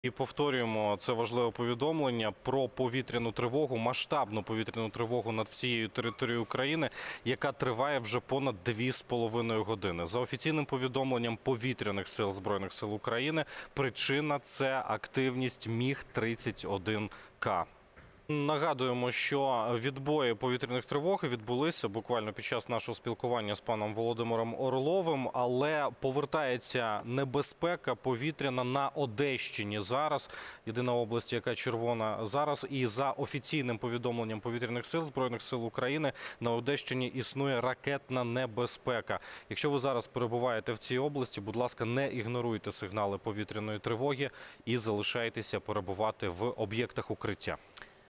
І повторюємо це важливе повідомлення про повітряну тривогу, масштабну повітряну тривогу над всією територією України, яка триває вже понад 2,5 години. За офіційним повідомленням повітряних сил Збройних сил України, причина – це активність МіГ-31К. Нагадуємо, що відбої повітряних тривог відбулися буквально під час нашого спілкування з паном Володимиром Орловим, але повертається небезпека повітряна на Одещині зараз. Єдина область, яка червона зараз. І за офіційним повідомленням повітряних сил Збройних сил України на Одещині існує ракетна небезпека. Якщо ви зараз перебуваєте в цій області, будь ласка, не ігноруйте сигнали повітряної тривоги і залишайтеся перебувати в об'єктах укриття.